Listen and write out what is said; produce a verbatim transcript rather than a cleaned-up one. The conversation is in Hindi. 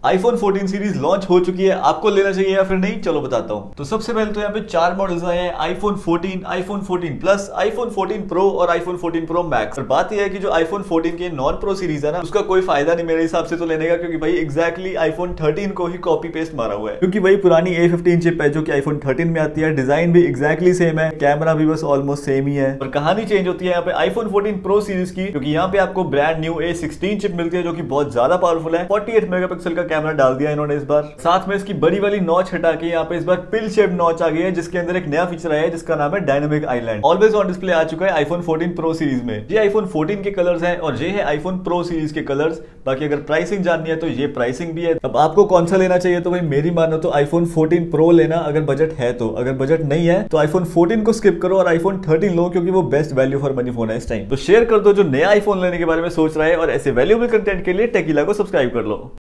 आईफोन फोर्टीन सीरीज लॉन्च हो चुकी है, आपको लेना चाहिए या फिर नहीं, चलो बताता हूँ। तो सबसे पहले तो यहाँ पे चार मॉडल्स आए हैं, iPhone fourteen, iPhone fourteen plus, iPhone fourteen pro और आईफोन फोर्टीन प्रो मैक्स। और बात यह है कि जो आईफोन फोर्टीन के नॉन प्रो सीरीज है ना, उसका कोई फायदा नहीं मेरे हिसाब से तो लेने का, क्योंकि भाई एग्जैक्टली आईफोन थर्टीन को ही कॉपी पेस्ट मारा हुआ है, क्योंकि वही पुरानी ए फिफ्टीन चिप है जो कि आईफोन थर्टीन में आती है। डिजाइन भी एग्जैक्टली सेम है, कैमरा भी बस ऑलमोस्ट सेम ही है, और कहानी चेंज होती है यहाँ पे आईफोन फोर्टीन प्रो सीरीज की, क्योंकि यहाँ पे आपको brand new A sixteen chip मिलती है जो कि बहुत ज्यादा पावरफुल है। अड़तालीस मेगापिक्सल का कैमरा डाल दिया इन्होंने इस बार। साथ में इसकी बड़ी वाली नॉच हटा के यहाँ पे इस बार पिल शेप नॉच आ गई है, जिसके अंदर एक नया फीचर आया है जिसका नाम है dynamic island. Always on display आ चुका है आईफोन फोर्टीन प्रो सीरीज में। ये आईफोन फोर्टीन के कलर्स हैं और ये है आईफोन प्रो सीरीज के कलर्स। बाकी अगर प्राइसिंग जाननी है तो ये प्राइसिंग भी है। अब आपको कौन सा लेना चाहिए, तो भाई मेरी मानो तो आईफोन फोर्टीन प्रो लेना अगर बजट है तो। अगर बजट नहीं है तो आईफोन फोर्टीन को स्किप करो और आईफोन थर्टीन लो, क्योंकि वो best value for money phone है इस टाइम। तो शेयर कर दो जो नया आईफोन लेने के बारे में सोच रहा है, और ऐसे वैल्यूएबल कंटेंट के लिए टेकीला को सब्सक्राइब कर लो।